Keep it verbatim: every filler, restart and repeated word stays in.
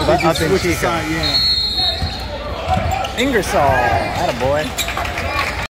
but up in switch Chico. aside, yeah. Ingersoll, attaboy.